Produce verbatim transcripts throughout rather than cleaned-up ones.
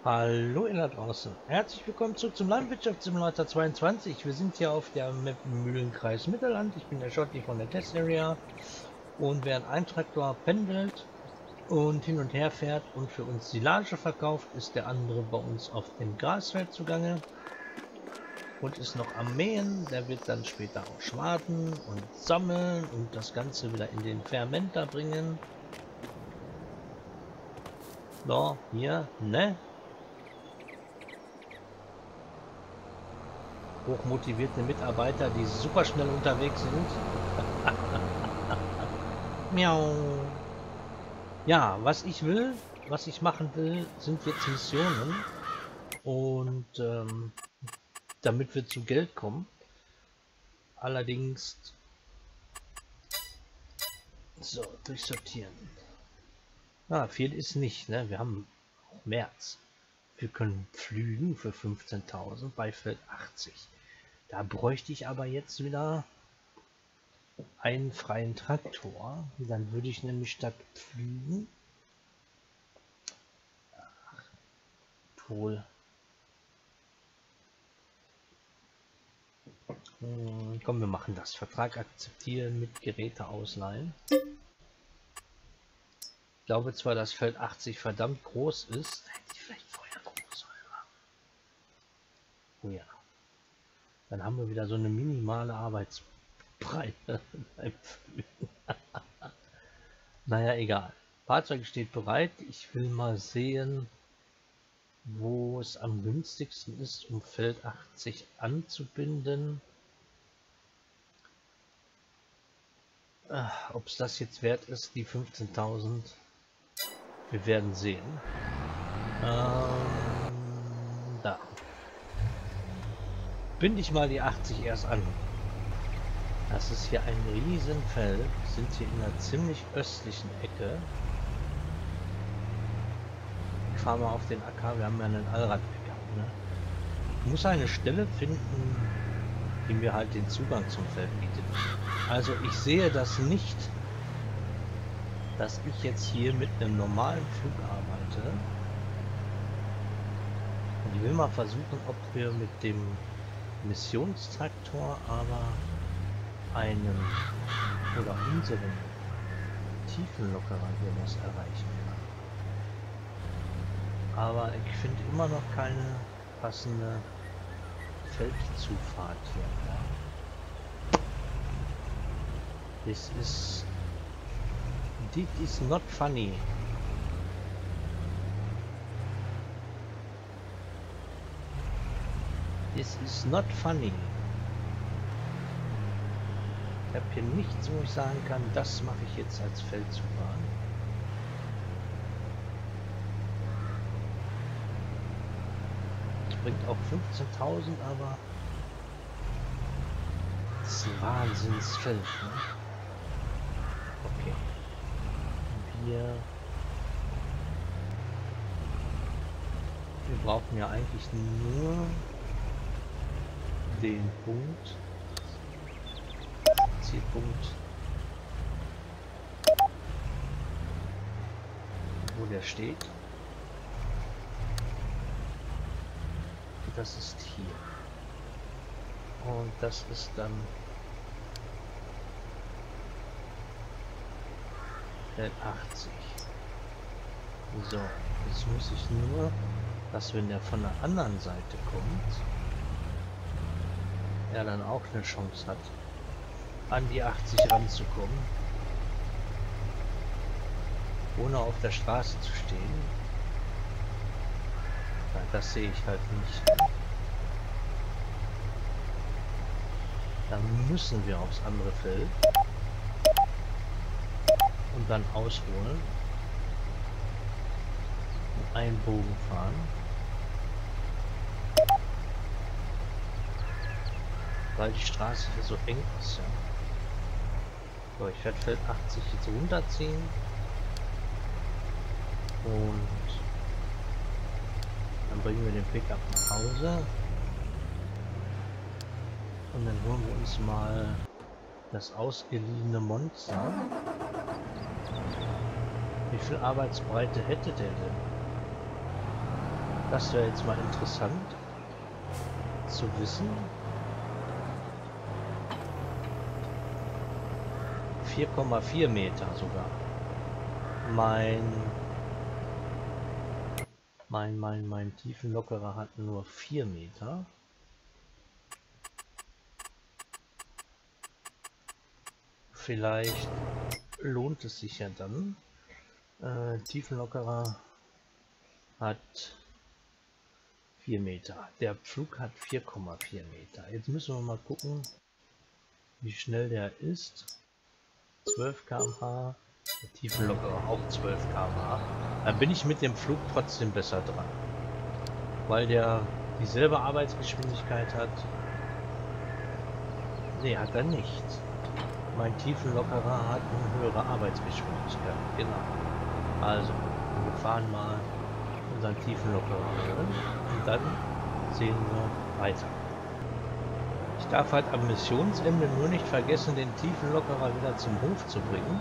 Hallo ihr da draußen, herzlich willkommen zurück zum Landwirtschaftssimulator zweiundzwanzig. Wir sind hier auf der Map Mühlenkreis Mittelland. Ich bin der Schotti von der Test Area, und während ein Traktor pendelt und hin und her fährt und für uns Silage verkauft, ist der andere bei uns auf dem Grasfeld zugange und ist noch am Mähen. Der wird dann später auch schwaden und sammeln und das Ganze wieder in den Fermenter bringen. So, hier, ne? Hochmotivierte Mitarbeiter, die super schnell unterwegs sind. Miau. Ja, was ich will, was ich machen will, sind jetzt Missionen. Und ähm, damit wir zu Geld kommen. Allerdings... So, durchsortieren. Ah, viel ist nicht, ne? Wir haben März. Wir können pflügen für fünfzehntausend bei Feld achtzig. Da bräuchte ich aber jetzt wieder einen freien Traktor. Dann würde ich nämlich statt pflügen wohl hm, komm, wir machen das. Vertrag akzeptieren mit Geräte ausleihen. Ich glaube zwar, dass Feld achtzig verdammt groß ist. Hätte ich vielleicht vorher groß sollen. Oh ja. Dann haben wir wieder so eine minimale Arbeitsbreite. Naja, egal. Fahrzeug steht bereit. Ich will mal sehen, wo es am günstigsten ist, um Feld achtzig anzubinden. Äh, ob es das jetzt wert ist, die fünfzehntausend. Wir werden sehen. Ähm, da. Binde ich mal die achtzig erst an. Das ist hier ein Riesenfeld. Wir sind hier in einer ziemlich östlichen Ecke. Ich fahre mal auf den Acker. Wir haben ja einen Allradbäcker. Ne? Ich muss eine Stelle finden, die mir halt den Zugang zum Feld bietet. Also ich sehe das nicht, dass ich jetzt hier mit einem normalen Flug arbeite. Und ich will mal versuchen, ob wir mit dem Missionstraktor aber einen oder unseren Tiefenlockerer hier was erreichen kann. Aber ich finde immer noch keine passende Feldzufahrt hier. Ja. This is this is not funny. This is not funny. Ich habe hier nichts, wo ich sagen kann, das mache ich jetzt als Feldzufahrt. Das bringt auch fünfzehntausend, aber das ist ein Wahnsinnsfeld. Ne? Okay. Wir, wir brauchen ja eigentlich nur den Punkt, Zielpunkt, wo der steht. Das ist hier. Und das ist dann Feld achtzig. So, jetzt muss ich nur, dass wenn der von der anderen Seite kommt, er dann auch eine Chance hat, an die achtzig ranzukommen, ohne auf der Straße zu stehen. Ja, das sehe ich halt nicht. Dann müssen wir aufs andere Feld und dann ausholen und einen Bogen fahren. Weil die Straße hier so eng ist. Ja. So, ich werde Feld achtzig jetzt runterziehen und dann bringen wir den Pickup nach Hause und dann holen wir uns mal das ausgeliehene Monster. Wie viel Arbeitsbreite hätte der denn? Das wäre jetzt mal interessant zu wissen. vier Komma vier Meter sogar. Mein, mein, mein, mein Tiefenlockerer hat nur vier Meter. Vielleicht lohnt es sich ja dann. Äh, Tiefenlockerer hat vier Meter. Der Pflug hat vier Komma vier Meter. Jetzt müssen wir mal gucken, wie schnell der ist. zwölf Kilometer pro Stunde. Der Tiefenlockerer auch zwölf Kilometer pro Stunde. Dann bin ich mit dem Flug trotzdem besser dran. Weil der dieselbe Arbeitsgeschwindigkeit hat. Ne, hat er nicht. Mein Tiefenlockerer hat eine höhere Arbeitsgeschwindigkeit. Genau. Also, wir fahren mal unseren Tiefenlockerer hören und dann sehen wir weiter. Ich darf halt am Missionsende nur nicht vergessen, den Tiefenlockerer wieder zum Hof zu bringen.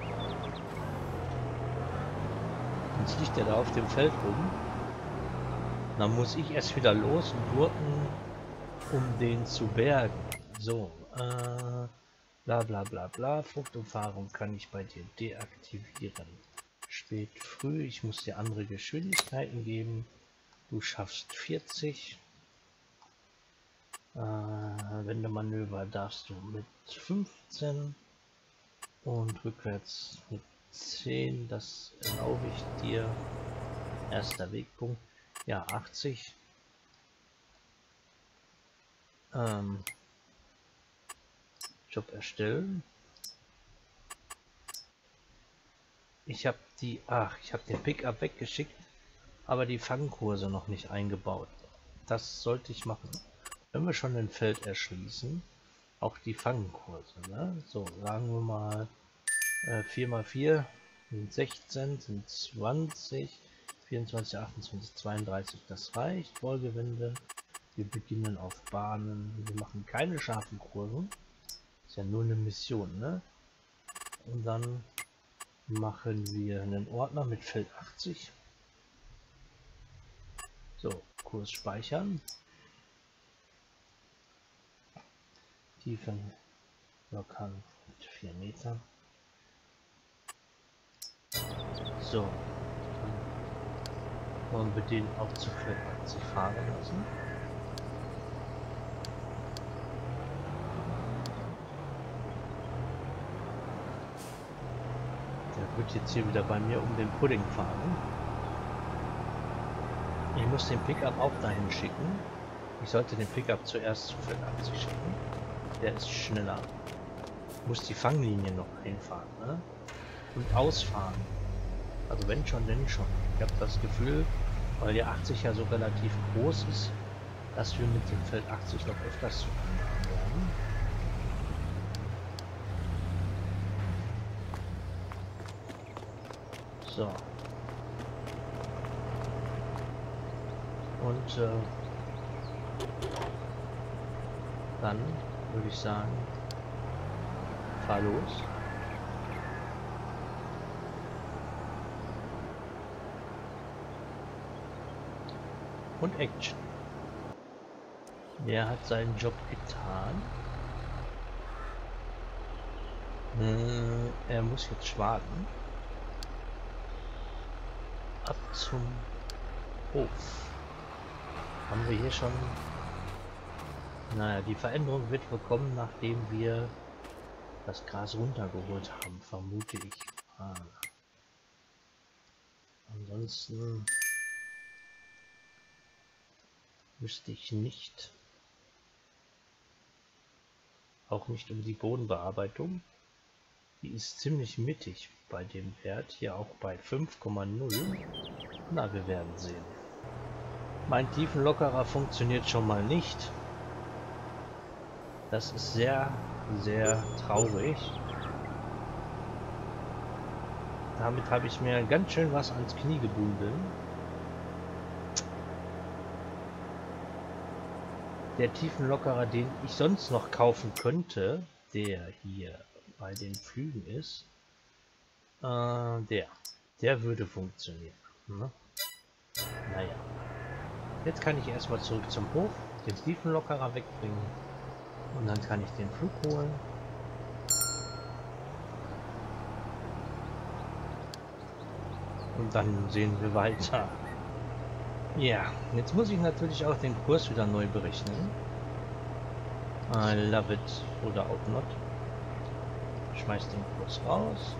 Sonst liegt er da auf dem Feld rum. Dann muss ich erst wieder los und gurken, um den zu bergen. So, äh, bla bla bla bla. Fruchtumfahrung kann ich bei dir deaktivieren. Spät früh, ich muss dir andere Geschwindigkeiten geben. Du schaffst vierzig. Äh, Wendemanöver darfst du mit fünfzehn und rückwärts mit zehn. Das erlaube ich dir. Erster Wegpunkt. Ja, achtzig. Ähm, Job erstellen. Ich habe die, ach, ich habe den Pickup weggeschickt, aber die Fangkurse noch nicht eingebaut. Das sollte ich machen. Wenn wir schon ein Feld erschließen, auch die Fangkurse. Ne? So, sagen wir mal äh, vier mal vier sind sechzehn, sind zwanzig, vierundzwanzig, achtundzwanzig, zweiunddreißig. Das reicht. Wohlgewinde. Wir beginnen auf Bahnen. Wir machen keine scharfen Kurven. Ist ja nur eine Mission, ne? Und dann machen wir einen Ordner mit Feld achtzig. So, Kurs speichern. Tiefen lockern mit vier Meter. So, dann wollen wir den auch zu Feld achtzig fahren lassen. Der wird jetzt hier wieder bei mir um den Pudding fahren. Ich muss den Pickup auch dahin schicken. Ich sollte den Pickup zuerst zu Feld achtzig schicken. Der ist schneller. Ich muss die Fanglinie noch hinfahren, ne? Und ausfahren. Also wenn schon, denn schon. Ich habe das Gefühl, weil der achtzig ja so relativ groß ist, dass wir mit dem Feld achtzig noch öfters zu tun haben werden. So. Und äh, dann würde ich sagen, fahr los. Und Action. Der hat seinen Job getan. Äh, er muss jetzt warten. Ab zum Hof. Haben wir hier schon... Naja, die Veränderung wird wohl kommen, nachdem wir das Gras runtergeholt haben, vermute ich. Ah. Ansonsten wüsste ich nicht. Auch nicht um die Bodenbearbeitung. Die ist ziemlich mittig bei dem Wert. Hier auch bei fünf Komma null. Na, wir werden sehen. Mein Tiefenlockerer funktioniert schon mal nicht. Das ist sehr, sehr traurig. Damit habe ich mir ganz schön was ans Knie gebunden. Der Tiefenlockerer, den ich sonst noch kaufen könnte, der hier bei den Flügen ist, äh, der, der würde funktionieren. Ne? Naja. Jetzt kann ich erstmal zurück zum Hof, den Tiefenlockerer wegbringen und dann kann ich den Flug holen. Und dann sehen wir weiter. Ja, jetzt muss ich natürlich auch den Kurs wieder neu berechnen. I love it oder auch not. Schmeiß den Kurs raus.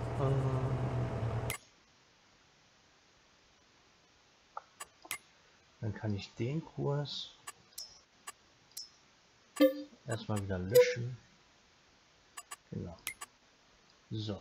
Dann kann ich den Kurs erstmal wieder löschen. Genau. So.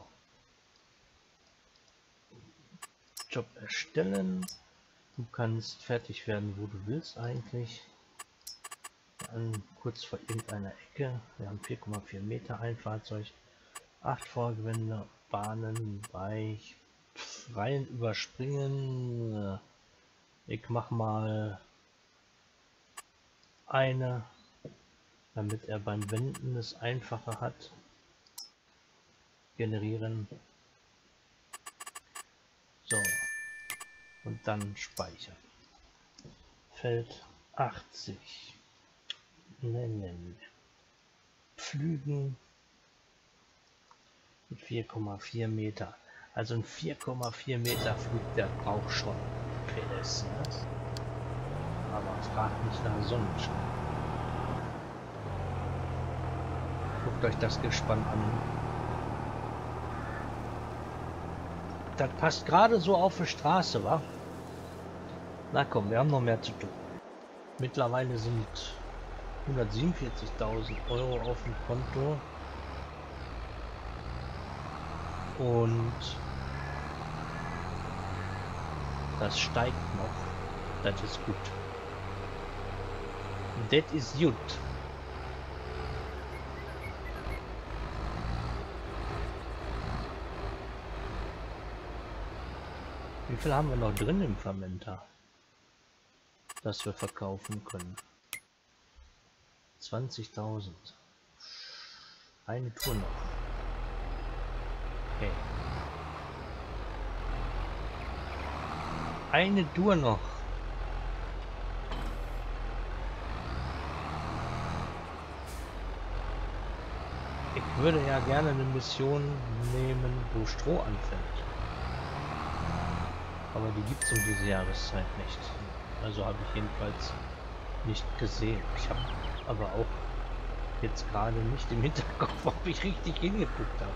Job erstellen. Du kannst fertig werden, wo du willst eigentlich. An, kurz vor irgendeiner Ecke. Wir haben vier Komma vier Meter ein Fahrzeug, acht Vorgewände, Bahnen, Weich, freien Überspringen. Ich mach mal eine, damit er beim Wenden es einfacher hat. Generieren. So. Und dann speichern. Feld achtzig. Nennen. Flügen mit vier Komma vier Meter. Also ein vier Komma vier Meter Flug, der braucht schon P S. Ne? Aber fragt nicht nach Sonnenschein. Guckt euch das Gespann an. Das passt gerade so auf die Straße, wa? Na komm, wir haben noch mehr zu tun. Mittlerweile sind hundertsiebenundvierzigtausend Euro auf dem Konto. Und das steigt noch. Das ist gut. Das ist gut. Wie viel haben wir noch drin im Fermenter, das wir verkaufen können? zwanzigtausend. Eine Tour noch. Okay. Eine Tour noch. Ich würde ja gerne eine Mission nehmen, wo Stroh anfällt. Aber die gibt es um diese Jahreszeit nicht. Also habe ich jedenfalls nicht gesehen. Ich habe aber auch jetzt gerade nicht im Hinterkopf, ob ich richtig hingeguckt habe.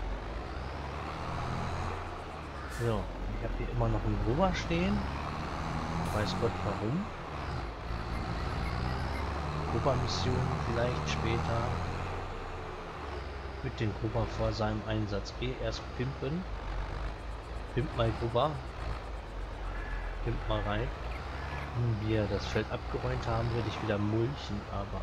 So, ich habe hier immer noch einen Gruber stehen. Weiß Gott warum. Gruber-Mission vielleicht später. Mit den Gruber vor seinem Einsatz eh erst pimpen. Pimp mal Gruber. Pimp mal rein. Wenn wir das Feld abgeräumt haben, würde ich wieder mulchen, aber...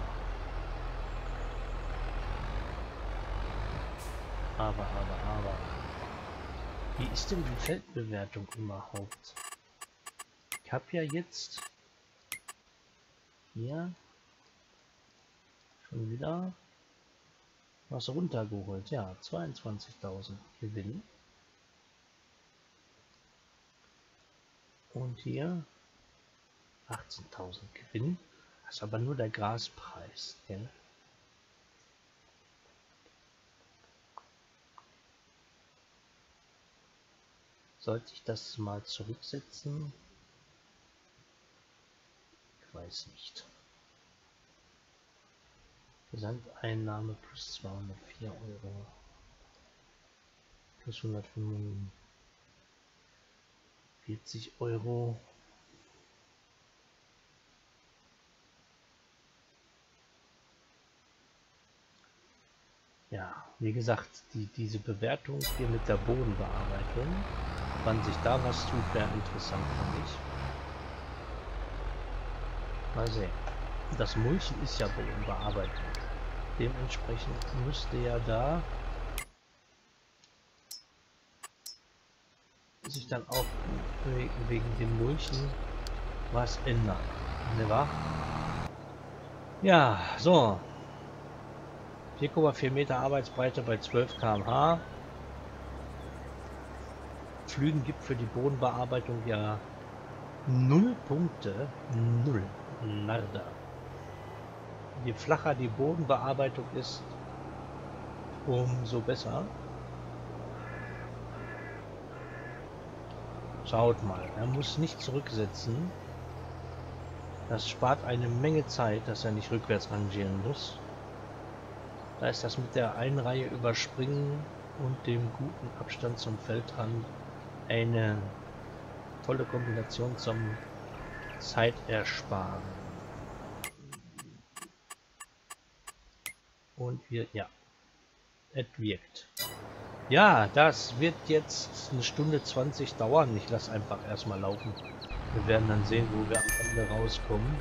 Aber, aber, aber... Wie ist denn die Feldbewertung überhaupt? Ich habe ja jetzt... Hier... Schon wieder... was runtergeholt. Ja, zweiundzwanzigtausend Gewinn. Und hier... achtzehntausend Gewinn. Das ist aber nur der Graspreis. Gell? Sollte ich das mal zurücksetzen? Ich weiß nicht. Gesamteinnahme plus zweihundertvier Euro. Plus hundertfünfundvierzig Euro. Ja, wie gesagt, die, diese Bewertung hier mit der Bodenbearbeitung, wann sich da was tut, wäre interessant für mich. Mal sehen. Das Mulchen ist ja Bodenbearbeitung. Dementsprechend müsste ja da sich dann auch wegen dem Mulchen was ändern. Ne wahr? Ja, so. vier Komma vier Meter Arbeitsbreite bei zwölf Kilometer pro Stunde. Flügen gibt für die Bodenbearbeitung ja null Punkte. Null. Narda. Je flacher die Bodenbearbeitung ist, umso besser. Schaut mal, er muss nicht zurücksetzen. Das spart eine Menge Zeit, dass er nicht rückwärts rangieren muss. Da ist das mit der Einreihe überspringen und dem guten Abstand zum Feldrand eine tolle Kombination zum Zeitersparen. Und wir, ja, es wirkt. Ja, das wird jetzt eine Stunde zwanzig dauern. Ich lasse einfach erstmal laufen. Wir werden dann sehen, wo wir am Ende rauskommen.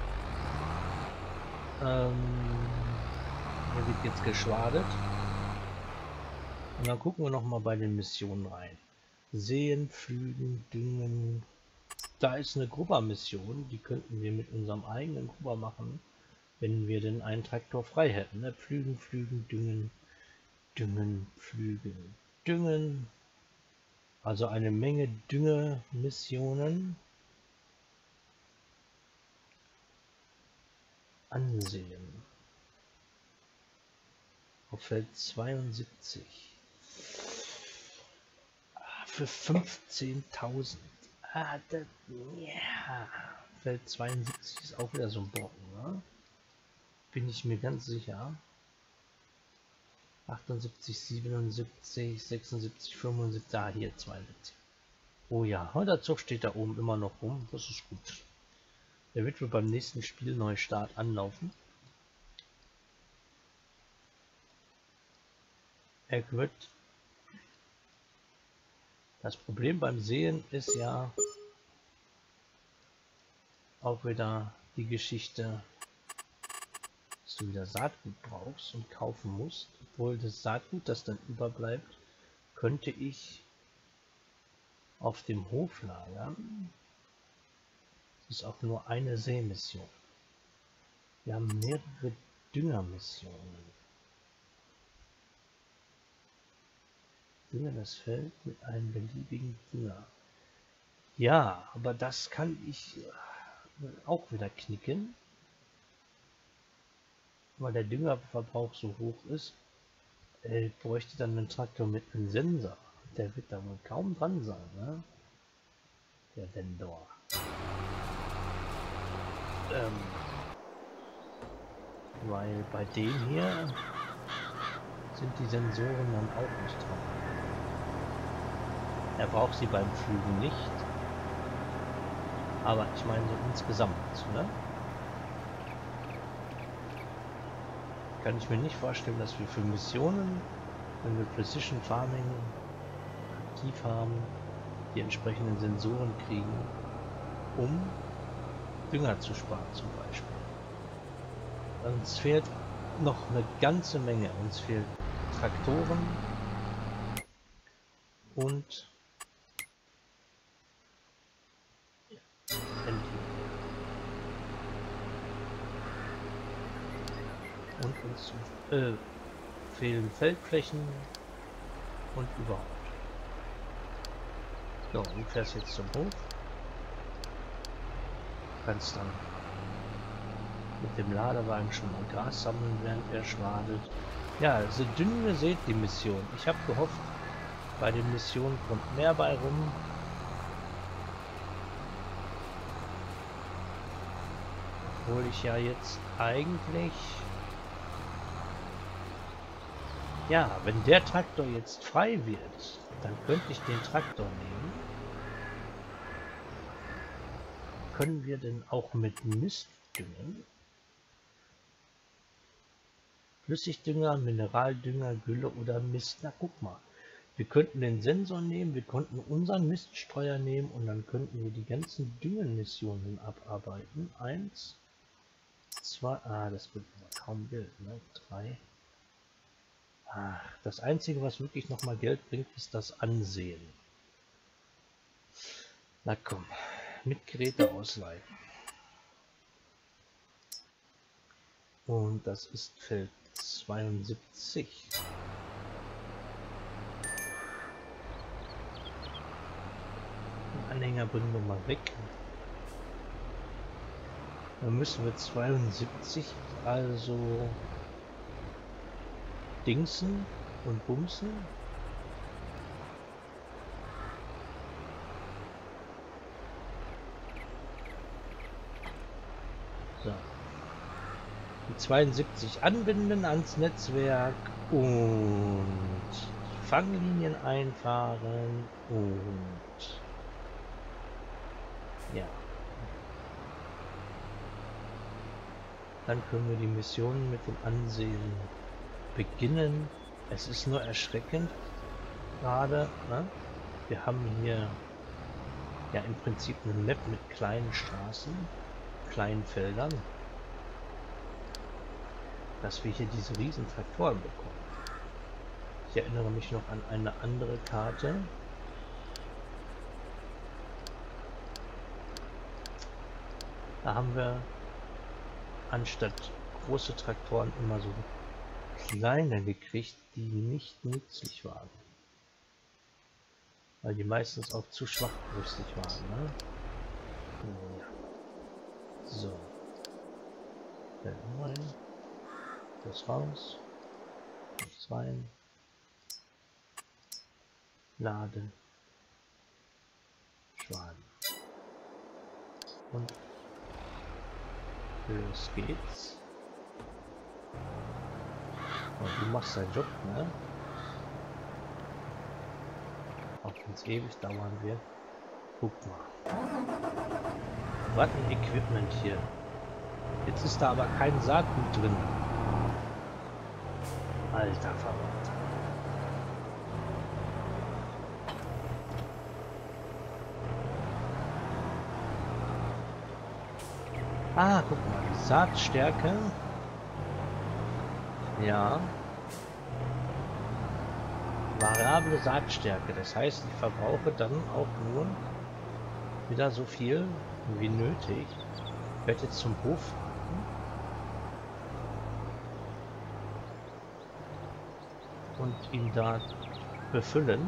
Ähm, hier wird jetzt geschwadet. Und dann gucken wir noch mal bei den Missionen rein. Sehen, pflügen, düngen. Da ist eine Grubber-Mission, die könnten wir mit unserem eigenen Grubber machen, wenn wir denn einen Traktor frei hätten. Ne? Pflügen, pflügen, düngen, düngen, pflügen, düngen. Also eine Menge Düngemissionen. Ansehen. Auf Feld zweiundsiebzig. Für fünfzehntausend. Ah, das, ja. Feld zweiundsiebzig ist auch wieder so ein Brocken, ne? Bin ich mir ganz sicher. achtundsiebzig, siebenundsiebzig, sechsundsiebzig, fünfundsiebzig, ah, hier zweiundsiebzig. Oh ja, der Zug steht da oben immer noch rum, das ist gut. Der wird wohl beim nächsten Spiel Neustart anlaufen. Er wird. Das Problem beim Sehen ist ja auch wieder die Geschichte, dass du wieder Saatgut brauchst und kaufen musst. Obwohl das Saatgut, das dann überbleibt, könnte ich auf dem Hof lagern. Das ist auch nur eine Seemission. Wir haben mehrere Düngermissionen. Dünge das Feld mit einem beliebigen Dünger. Ja, aber das kann ich auch wieder knicken, weil der Düngerverbrauch so hoch ist. Ich bräuchte dann einen Traktor mit einem Sensor. Der wird da wohl kaum dran sein, ne? Der Vendor. Ähm, weil bei dem hier sind die Sensoren dann auch nicht dran. Er braucht sie beim Flügen nicht. Aber ich meine so insgesamt, ne? Kann ich mir nicht vorstellen, dass wir für Missionen, wenn wir Precision Farming aktiv haben, die entsprechenden Sensoren kriegen, um Dünger zu sparen zum Beispiel. Uns fehlt noch eine ganze Menge. Uns fehlen Traktoren und und uns äh, fehlen Feldflächen und überhaupt. So, du fährst jetzt zum Hof. Kannst dann mit dem Ladewagen schon mal Gras sammeln, während er schwadet. Ja, also dünne seht die Mission. Ich habe gehofft, bei den Missionen kommt mehr bei rum. Obwohl ich ja jetzt eigentlich... Ja, wenn der Traktor jetzt frei wird, dann könnte ich den Traktor nehmen. Können wir denn auch mit Mist düngen? Flüssigdünger, Mineraldünger, Gülle oder Mist? Na guck mal. Wir könnten den Sensor nehmen, wir könnten unseren Miststreuer nehmen und dann könnten wir die ganzen Düngemissionen abarbeiten. Eins, zwei, ah, das wird kaum Geld, ne? Drei. Ach, das Einzige, was wirklich nochmal Geld bringt, ist das Ansehen. Na komm, mit Geräte ausleihen. Und das ist Feld zweiundsiebzig. Den Anhänger bringen wir mal weg. Dann müssen wir zweiundsiebzig also dingsen und bumsen. So. Die zweiundsiebzig anbinden ans Netzwerk und Fanglinien einfahren und ja. Dann können wir die Mission mit dem Ansehen beginnen. Es ist nur erschreckend gerade, ne? Wir haben hier ja im Prinzip eine Map mit kleinen Straßen, kleinen Feldern, dass wir hier diese riesen Traktoren bekommen. Ich erinnere mich noch an eine andere Karte. Da haben wir anstatt große Traktoren immer so kleine gekriegt, die nicht nützlich waren. Weil die meistens auch zu schwachbrüstig waren, ne? Ja. So. Feld rein. Das raus. Das rein. Laden. Schwaden. Und los geht's. Und du machst deinen Job, ne? Auch wenn es ewig dauern wird. Guck mal. Was ein Equipment hier. Jetzt ist da aber kein Saatgut drin. Alter Verwalter. Ah, guck mal. Saatstärke. Ja. Variable Saatstärke. Das heißt, ich verbrauche dann auch nur wieder so viel wie nötig. Ich werde jetzt zum Hof fahren und ihn da befüllen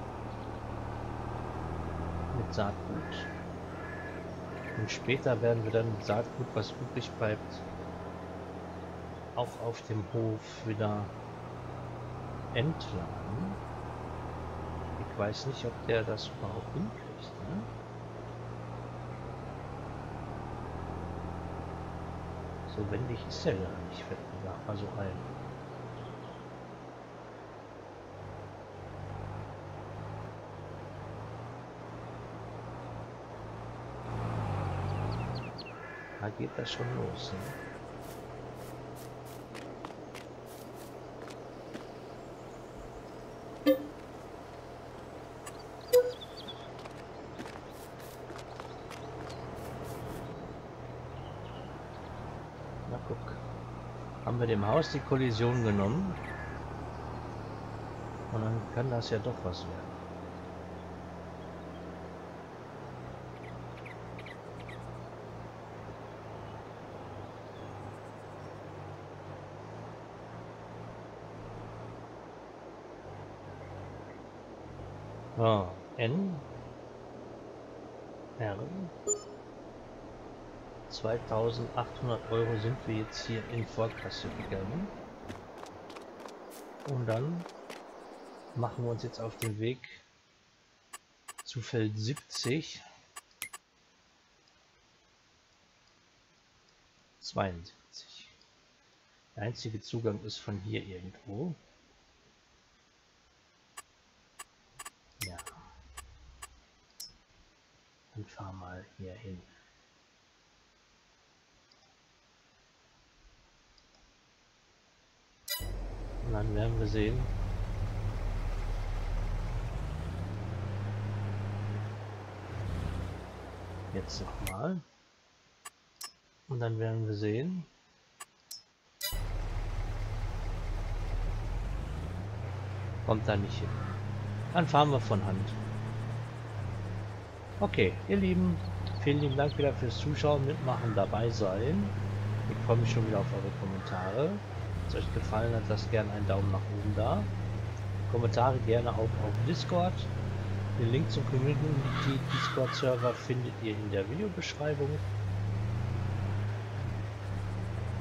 mit Saatgut. Und später werden wir dann mit Saatgut, was übrig bleibt, auch auf dem Hof wieder entladen. Ich weiß nicht, ob der das überhaupt hinkriegt, ne? So wendig ist er gar nicht, fällt mir da mal so ein. Da geht das schon los, ne? Na guck. Haben wir dem Haus die Kollision genommen? Und dann kann das ja doch was werden. Oh, N R zweitausendachthundert Euro sind wir jetzt hier in Vorkasse gegangen. Und dann machen wir uns jetzt auf den Weg zu Feld siebzig. zweiundsiebzig. Der einzige Zugang ist von hier irgendwo. Ja. Dann fahr mal hier hin. Und dann werden wir sehen, jetzt nochmal. Und dann werden wir sehen, kommt da nicht hin. Dann fahren wir von Hand. Okay, ihr Lieben, vielen lieben Dank wieder fürs Zuschauen, Mitmachen, dabei sein. Ich freue mich schon wieder auf eure Kommentare. Wenn es euch gefallen hat, lasst gerne einen Daumen nach oben da. Kommentare gerne auch auf Discord. Den Link zum Community Discord Server findet ihr in der Videobeschreibung.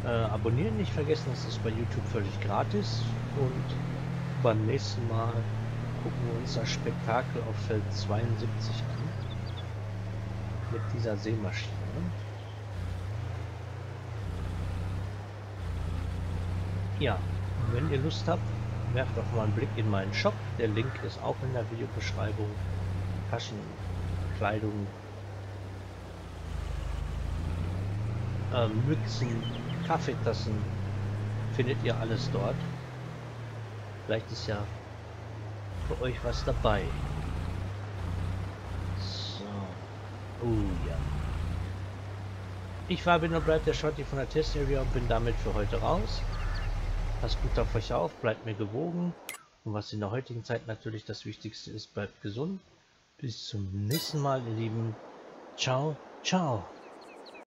Äh, abonnieren nicht vergessen, das ist bei YouTube völlig gratis. Und beim nächsten Mal gucken wir uns das Spektakel auf Feld zweiundsiebzig an. Mit dieser Seemaschine. Ja, und wenn ihr Lust habt, werft doch mal einen Blick in meinen Shop. Der Link ist auch in der Videobeschreibung. Taschen, Kleidung, äh, Mützen, Kaffeetassen, findet ihr alles dort. Vielleicht ist ja für euch was dabei. So. Oh ja. Ich war bin und bleibt der Shotty von der Test Area und bin damit für heute raus. Passt gut auf euch auf, bleibt mir gewogen. Und was in der heutigen Zeit natürlich das Wichtigste ist, bleibt gesund. Bis zum nächsten Mal, ihr Lieben. Ciao, ciao.